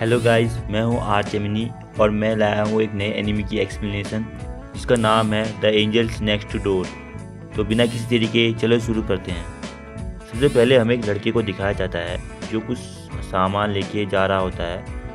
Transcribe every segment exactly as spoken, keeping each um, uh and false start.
Hello guys, मैं हूं arch एमिनी और मैं लाया हूं एक नए एनिमी की एक्सप्लेनेशन जिसका नाम है the angels next to door. तो बिना किसी देरी के चलो शुरू करते हैं। सबसे पहले हमें एक लड़के को दिखाया जाता है जो कुछ सामान लेके जा रहा होता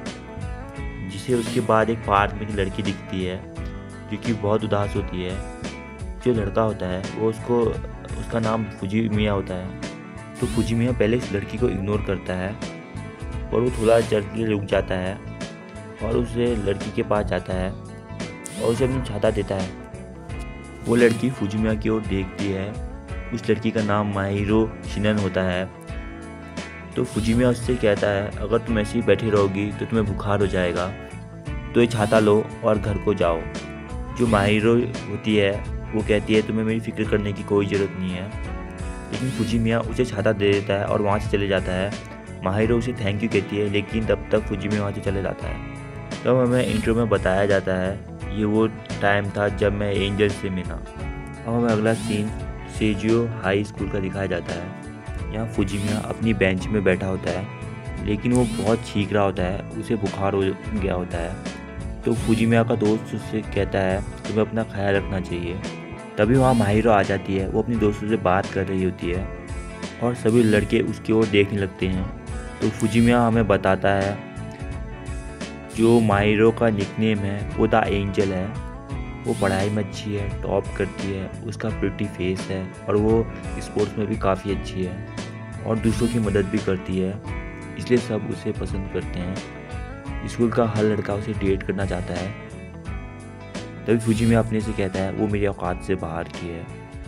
है, जिसे उसके बाद एक पार्क में एक लड़की दिखती है जो कि बहुत उदास होती है। जो लड़का होता है वो उसको उसका नाम फुजी मिया होता है। तो फुजी मिया पहले इस लड़की को इग्नोर करता है और वो थोड़ा चल के रुक जाता है और उसे लड़की के पास जाता है और उसे अपनी छाता देता है। वो लड़की फुजिमिया की ओर देखती है। उस लड़की का नाम माहिरो शिनन होता है। तो फुजिमिया उससे कहता है, अगर तुम ऐसे ही बैठी रहोगी तो तुम्हें बुखार हो जाएगा, तो ये छाता लो और घर को जाओ। जो माहिरो होती है वो कहती है, तुम्हें मेरी फिक्र करने की कोई ज़रूरत नहीं है। लेकिन फुजिमिया उसे छाता दे देता है और वहाँ से चले जाता है। माहिरो उसे थैंक यू कहती है, लेकिन तब तक फुजिमिया वहाँ से चले जाता है। तब तो हमें इंट्रो में बताया जाता है ये वो टाइम था जब मैं एंजल से मिला। अब हमें अगला सीन सेजियो हाई स्कूल का दिखाया जाता है। यहाँ फुजिमिया अपनी बेंच में बैठा होता है, लेकिन वो बहुत छींक रहा होता है, उसे बुखार हो गया होता है। तो फुजिमिया का दोस्त उससे कहता है, तुम्हें अपना ख्याल रखना चाहिए। तभी वहाँ माहिरो आ जाती है। वो अपनी दोस्तों से बात कर रही होती है और सभी लड़के उसकी ओर देखने लगते हैं। तो फुजिमिया हमें बताता है जो माहिरो का निकनेम है वो द एंजल है। वो पढ़ाई में अच्छी है, टॉप करती है, उसका प्रिटी फेस है और वो स्पोर्ट्स में भी काफ़ी अच्छी है और दूसरों की मदद भी करती है, इसलिए सब उसे पसंद करते हैं। स्कूल का हर लड़का उसे डेट करना चाहता है। तभी फुजिमिया अपने से कहता है वो मेरी औकात से बाहर की है।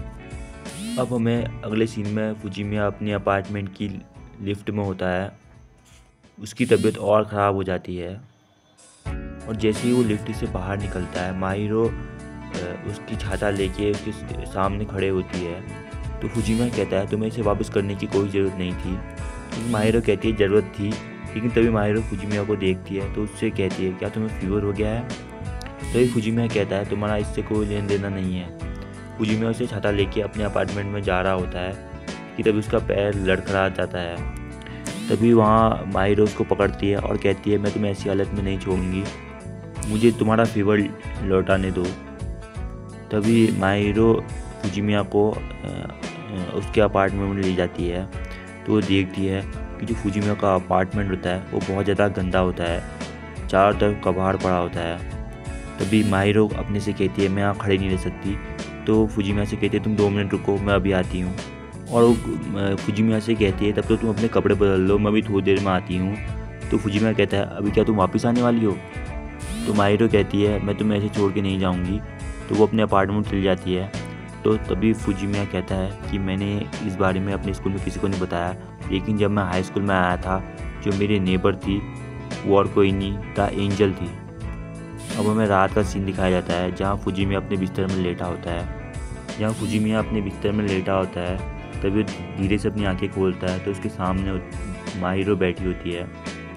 अब हमें अगले सीन में फुजिमिया अपने अपार्टमेंट की लिफ्ट में होता है। उसकी तबीयत और ख़राब हो जाती है और जैसे ही वो लिफ्ट से बाहर निकलता है, माहिरो उसकी छाता लेके उसके सामने खड़े होती है। तो फुजिमिया कहता है तुम्हें इसे वापस करने की कोई ज़रूरत नहीं थी। लेकिन माहिरो कहती है ज़रूरत थी। लेकिन तभी माहिरो फुजिमिया को देखती है तो उससे कहती है क्या तुम्हें फीवर हो गया है। तभी फुजिमिया कहता है तुम्हारा इससे कोई लेन देना नहीं है। फुजिमिया उसे छाता लेके अपने अपार्टमेंट में जा रहा होता है कि तभी उसका पैर लड़खड़ा जाता है। तभी वहाँ माहिरो उसको पकड़ती है और कहती है मैं तुम्हें ऐसी हालत में नहीं छोड़ूंगी, मुझे तुम्हारा फीवर लौटाने दो। तभी माहिरो फुजिमिया को उसके अपार्टमेंट में ले जाती है। तो वो देखती है कि जो फुजिमिया का अपार्टमेंट होता है वो बहुत ज़्यादा गंदा होता है, चारों तरफ कबाड़ पड़ा होता है। तभी माहिरो अपने से कहती है मैं यहाँ खड़ी नहीं रह सकती। तो फुजिमिया से कहती है तुम दो मिनट रुको, मैं अभी आती हूँ। और वो फुजिमिया से कहती है तब तो तुम अपने कपड़े बदल लो, मैं भी थोड़ी देर में आती हूँ। तो फुजिमिया कहता है अभी क्या तुम वापस आने वाली हो। तो माहिरो कहती है मैं तुम्हें ऐसे छोड़ के नहीं जाऊँगी। तो वो अपने अपार्टमेंट चली जाती है। तो तभी फुजिमिया कहता है कि मैंने इस बारे में अपने स्कूल में किसी को नहीं बताया, लेकिन जब मैं हाई स्कूल में आया था जो मेरी नेबर थी वो और कोई नहीं द एंजल थी। अब हमें रात का सीन दिखाया जाता है जहाँ फुजिमिया अपने बिस्तर में लेटा होता है। जहाँ फुजिमिया अपने बिस्तर में लेटा होता है तभी धीरे से अपनी आंखें खोलता है तो उसके सामने माहिरो बैठी होती है।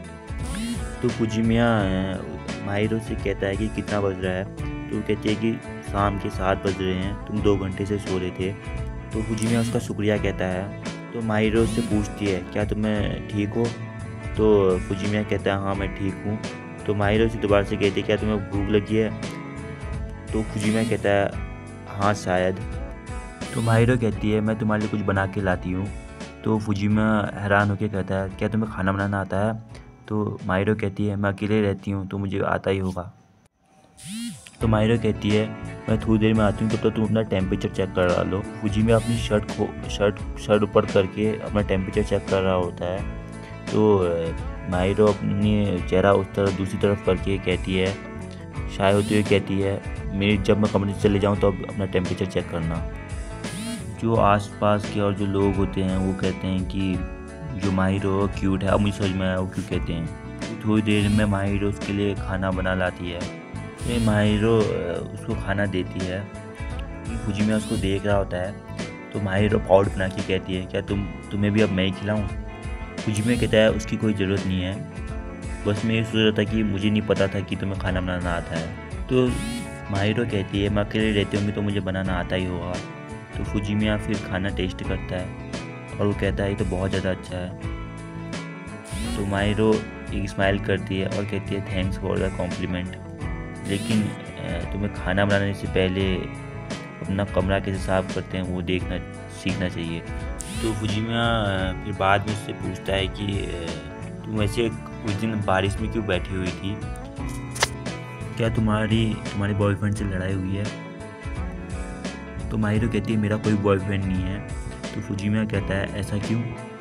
तो फुजिमिया माहिरो से कहता है कि कितना बज रहा है। तो वो कहती है कि शाम के सात बज रहे हैं, तुम दो घंटे से सो रहे थे। तो फुजिमिया उसका शुक्रिया कहता है। तो माहिरो उससे पूछती है क्या तुम्हें ठीक हो। तो फुजिमिया कहता है हाँ मैं ठीक हूँ। तो माहिरो से दोबारा से कहती है क्या तुम्हें भूख लगी है। तो फुजिमिया कहता है हाँ शायद। तो माहिरो कहती है मैं तुम्हारे लिए कुछ बना के लाती हूँ। तो फुजिमिया हैरान होकर कहता है क्या तुम्हें खाना बनाना आता है। तो माहिरो कहती है मैं अकेले रहती हूँ तो मुझे आता ही होगा। तो माहिरो कहती है मैं थोड़ी देर में आती हूँ, तब तक तो तुम अपना टेम्परेचर चेक कर लो। फुजिमिया अपनी शर्ट खो शर्ट शर्ट ऊपर करके अपना टेम्परेचर चेक कर रहा होता है। तो माहिरो अपनी चेहरा उस तरफ दूसरी तरफ करके कहती है शाय होते हुए कहती है मेरी जब मैं कमरे से चले जाऊँ तो अब अपना टेम्परेचर चेक करना। जो आसपास के और जो लोग होते हैं वो कहते हैं कि जो माहिरो क्यूट है। अब मुझे समझ में आया वो क्यों कहते हैं। थोड़ी देर में माहिरो उसके लिए खाना बना लाती है। फिर माहिरो उसको खाना देती है। फुजिमिया उसको देख रहा होता है। तो माहिरो पाउड बना के कहती है क्या तुम तुम्हें भी अब मैं ही खिलाऊँ। फुजिमिया कहता है उसकी कोई ज़रूरत नहीं है, बस मैं ये सोच रहा था कि मुझे नहीं पता था कि तुम्हें खाना बनाना आता है। तो माहिरो कहती है मैं अकेले रहती होंगी तो मुझे बनाना आता ही होगा। तो फुजिमिया फिर खाना टेस्ट करता है और वो कहता है ये तो बहुत ज़्यादा अच्छा है। तो माहिरो एक स्माइल करती है और कहती है थैंक्स फॉर द कॉम्प्लीमेंट, लेकिन तुम्हें खाना बनाने से पहले अपना कमरा कैसे साफ़ करते हैं वो देखना सीखना चाहिए। तो फुजिमिया फिर बाद में उससे पूछता है कि तुम वैसे उस दिन बारिश में क्यों बैठी हुई थी, क्या तुम्हारी तुम्हारे बॉयफ्रेंड से लड़ाई हुई है? तो माहिरो कहती है मेरा कोई बॉयफ्रेंड नहीं है। तो फुजिमिया कहता है ऐसा क्यों?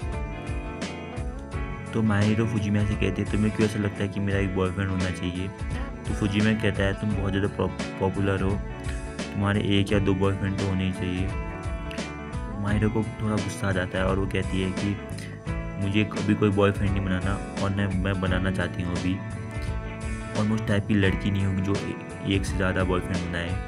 तो माहिरो फुजिमिया से कहती है तुम्हें क्यों ऐसा लगता है कि मेरा एक बॉयफ्रेंड होना चाहिए? तो फुजिमिया कहता है तुम बहुत ज़्यादा पॉपुलर हो, तुम्हारे एक या दो बॉयफ्रेंड तो होने ही चाहिए। माहिरो को थोड़ा गुस्सा आ जाता है और वो कहती है कि मुझे कभी कोई बॉयफ्रेंड नहीं बनाना और न मैं बनाना चाहती हूँ अभी, और मुझ टाइप की लड़की नहीं होगी जो एक से ज़्यादा बॉयफ्रेंड बनाए।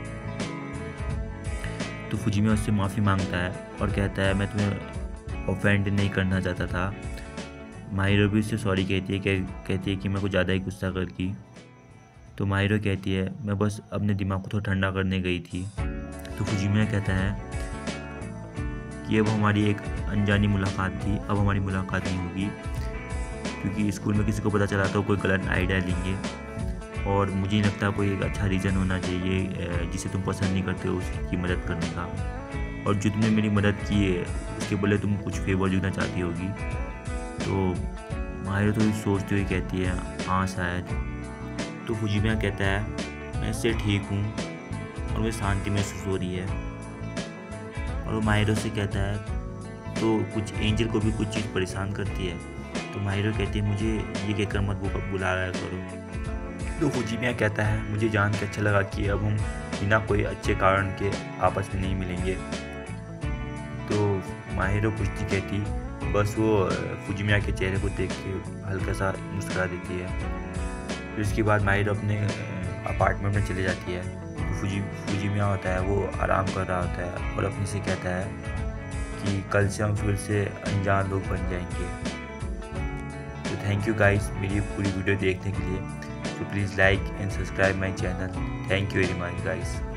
तो फुजिमिया उससे माफ़ी मांगता है और कहता है मैं तुम्हें ऑफेंड नहीं करना चाहता था। माहिरो भी उससे सॉरी कहती है, कह, कहती है कि मैं कुछ ज़्यादा ही गुस्सा कर की। तो माहिरो कहती है मैं बस अपने दिमाग को थोड़ा ठंडा करने गई थी। तो फुजिमिया कहता है कि अब हमारी एक अनजानी मुलाकात थी, अब हमारी मुलाकात नहीं होगी, क्योंकि स्कूल में किसी को पता चला तो कोई गलत आइडिया लेंगे, और मुझे नहीं लगता कोई एक अच्छा रीज़न होना चाहिए जिसे तुम पसंद नहीं करते हो उसकी मदद करने का, और जो तुमने मेरी मदद की है उसके बदले तुम कुछ फेवर देना चाहती होगी। तो माहिरो तो सोचते हुए कहती है हाँ शायद। तो फुजिमिया कहता है मैं इससे ठीक हूँ और मुझे शांति महसूस हो रही है, और वो माहिरो से कहता है तो कुछ एंजल को भी कुछ चीज़ परेशान करती है। तो माहिरो कहती है मुझे ये कहकर मत बुला रहा करो। तो फुजिमिया कहता है मुझे जान के अच्छा लगा कि अब हम बिना कोई अच्छे कारण के आपस में नहीं मिलेंगे। तो माहिरो कुछ नहीं कहती, बस वो फुजिमिया के चेहरे को देख के हल्का सा मुस्कुरा देती है। फिर उसके बाद माहिरो अपने अपार्टमेंट में चली जाती है। तो फुजी फुजिमिया होता है वो आराम कर रहा होता है और अपने से कहता है कि कल से हम फिर से अनजान लोग बन जाएंगे। तो थैंक यू गाइस मेरी पूरी वीडियो देखने के लिए। So please like and subscribe my channel. Thank you very much guys.